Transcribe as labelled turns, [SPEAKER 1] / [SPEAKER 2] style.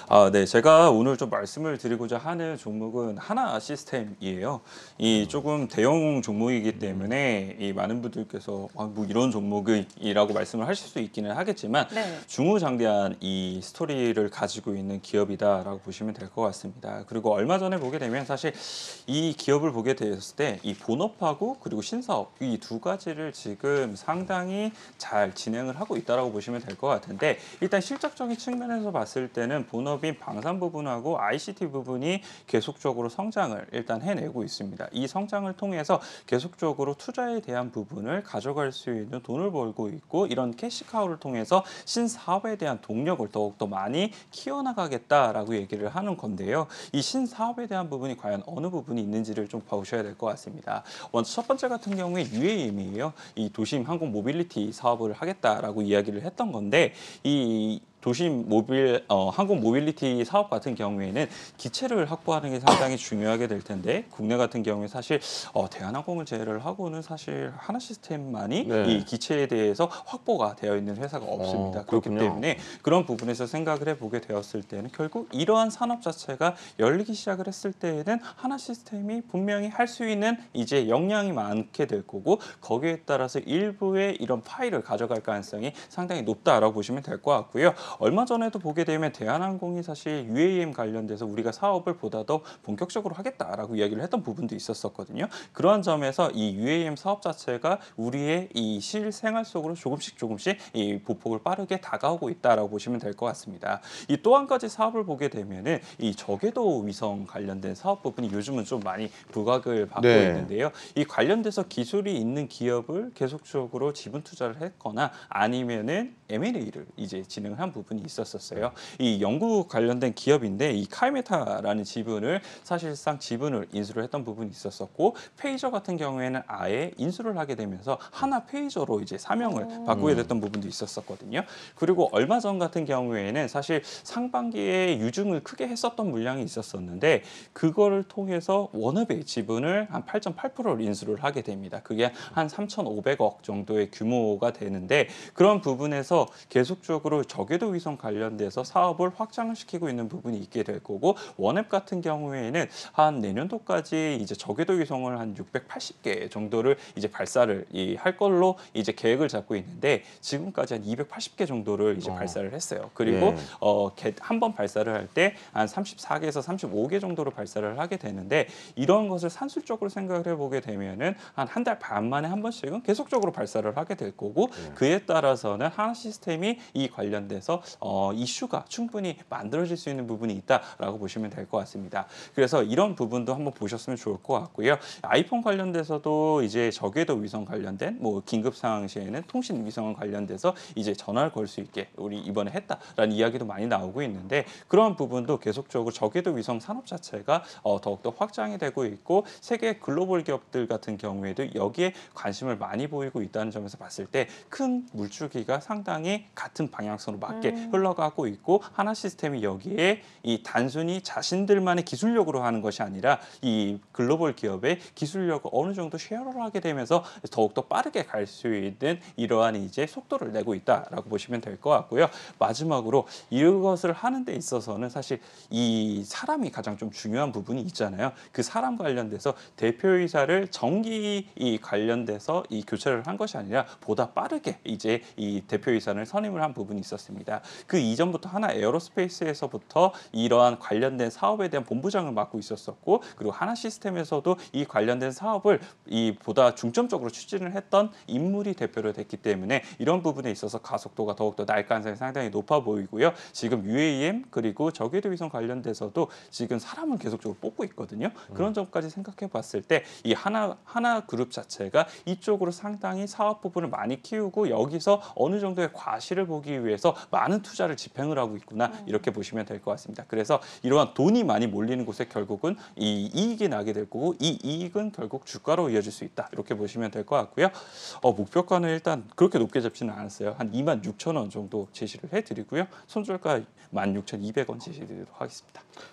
[SPEAKER 1] 네. 제가 오늘 좀 말씀을 드리고자 하는 종목은 하나 시스템이에요. 이 조금 대형 종목이기 때문에 이 많은 분들께서 뭐 이런 종목이라고 말씀을 하실 수 있기는 하겠지만
[SPEAKER 2] 네.
[SPEAKER 1] 중후장대한 이 스토리를 가지고 있는 기업이다라고 보시면 될 것 같습니다. 그리고 얼마 전에 보게 되면 사실 이 기업을 보게 되었을 때 이 본업하고 그리고 신사업 이 두 가지를 지금 상당히 잘 진행을 하고 있다라고 보시면 될 것 같은데 일단 실적적인 측면에서 봤을 때는 본업인 방산 부분하고 ICT 부분이 계속적으로 성장을 일단 해내고 있습니다. 이 성장을 통해서 계속적으로 투자에 대한 부분을 가져갈 수 있는 돈을 벌고 있고 이런 캐시카우를 통해서 신사업에 대한 동력을 더욱더 많이 키워나가겠다라고 얘기를 하는 건데요. 이 신사업에 대한 부분이 과연 어느 부분이 있는지를 좀 보셔야 될 것 같습니다. 먼저 첫 번째 같은 경우에 UAM이에요. 이 도심 항공 모빌리티 사업을 하겠다라고 이야기를 했던 건데 이 도심 항공 모빌리티 사업 같은 경우에는 기체를 확보하는 게 상당히 중요하게 될 텐데 국내 같은 경우에 사실 대한항공을 제외를 하고는 사실 하나 시스템만이
[SPEAKER 3] 네.
[SPEAKER 1] 이 기체에 대해서 확보가 되어 있는 회사가 없습니다. 그렇기
[SPEAKER 3] 그렇군요.
[SPEAKER 1] 때문에 그런 부분에서 생각을 해보게 되었을 때는 결국 이러한 산업 자체가 열리기 시작을 했을 때에는 하나 시스템이 분명히 할 수 있는 이제 역량이 많게 될 거고 거기에 따라서 일부의 이런 파일을 가져갈 가능성이 상당히 높다라고 보시면 될 것 같고요. 얼마 전에도 보게 되면 대한항공이 사실 UAM 관련돼서 우리가 사업을 보다 더 본격적으로 하겠다라고 이야기를 했던 부분도 있었거든요. 그러한 점에서 이 UAM 사업 자체가 우리의 이 실생활 속으로 조금씩 이 보폭을 빠르게 다가오고 있다라고 보시면 될 것 같습니다. 이 또 한 가지 사업을 보게 되면은 이 저궤도 위성 관련된 사업 부분이 요즘은 좀 많이 부각을 받고
[SPEAKER 3] 네.
[SPEAKER 1] 있는데요. 이 관련돼서 기술이 있는 기업을 계속적으로 지분 투자를 했거나 아니면은 M&A를 이제 진행을 한 부분이 있었어요. 이 연구 관련된 기업인데 이 카이메타라는 사실상 지분을 인수를 했던 부분이 있었었고 페이저 같은 경우에는 아예 인수를 하게 되면서 하나 페이저로 이제 사명을 바꾸게 됐던 부분도 있었거든요. 그리고 얼마 전 같은 경우에는 사실 상반기에 유증을 크게 했었던 물량이 있었었는데 그거를 통해서 워너비의 지분을 한 8.8%를 인수를 하게 됩니다. 그게 한 3,500억 정도의 규모가 되는데 그런 부분에서 계속적으로 저궤도 위성 관련돼서 사업을 확장을 시키고 있는 부분이 있게 될 거고 원앱 같은 경우에는 한 내년도까지 이제 저궤도 위성을 한 680개 정도를 이제 발사를 할 걸로 이제 계획을 잡고 있는데 지금까지 한 280개 정도를 이제 발사를 했어요. 그리고
[SPEAKER 3] 예.
[SPEAKER 1] 한 번 발사를 할 때 한 34개에서 35개 정도로 발사를 하게 되는데 이런 것을 산술적으로 생각을 해보게 되면은 한 달 반 만에 한 번씩은 계속적으로 발사를 하게 될 거고 그에 따라서는 하나 시스템이 이 관련돼서 이슈가 충분히 만들어질 수 있는 부분이 있다라고 보시면 될 것 같습니다. 그래서 이런 부분도 한번 보셨으면 좋을 것 같고요. 아이폰 관련돼서도 이제 저궤도 위성 관련된 뭐 긴급 상황 시에는 통신 위성 관련돼서 이제 전화를 걸 수 있게 우리 이번에 했다라는 이야기도 많이 나오고 있는데 그런 부분도 계속적으로 저궤도 위성 산업 자체가 더욱더 확장이 되고 있고 세계 글로벌 기업들 같은 경우에도 여기에 관심을 많이 보이고 있다는 점에서 봤을 때 큰 물줄기가 상당히 같은 방향성으로 맞게 흘러가고 있고 하나 시스템이 여기에 이 단순히 자신들만의 기술력으로 하는 것이 아니라 이 글로벌 기업의 기술력을 어느 정도 쉐어를 하게 되면서 더욱더 빠르게 갈 수 있는 이러한 이제 속도를 내고 있다라고 보시면 될 것 같고요. 마지막으로 이것을 하는 데 있어서는 사실 이 사람이 가장 좀 중요한 부분이 있잖아요. 그 사람 관련돼서 대표이사를 정기 관련돼서 이 교체를 한 것이 아니라 보다 빠르게 이제 이 대표이사를 선임을 한 부분이 있었습니다. 그 이전부터 하나 에어로스페이스에서부터 이러한 관련된 사업에 대한 본부장을 맡고 있었었고 그리고 하나 시스템에서도 이 관련된 사업을 보다 중점적으로 추진을 했던 인물이 대표로 됐기 때문에 이런 부분에 있어서 가속도가 더욱더 날 가능성이 상당히 높아 보이고요. 지금 UAM 그리고 저궤도 위성 관련돼서도 지금 사람을 계속적으로 뽑고 있거든요. 그런 점까지 생각해 봤을 때 이 하나 그룹 자체가 이쪽으로 상당히 사업 부분을 많이 키우고 여기서 어느 정도의 과실을 보기 위해서 많은 투자를 집행을 하고 있구나 이렇게 보시면 될 것 같습니다. 그래서 이러한 돈이 많이 몰리는 곳에 결국은 이 이익이 나게 될 거고 이 이익은 결국 주가로 이어질 수 있다 이렇게 보시면 될 것 같고요. 목표가는 일단 그렇게 높게 잡지는 않았어요. 한 26,000원 정도 제시를 해드리고요. 손절가 16,200원 제시드리도록 하겠습니다.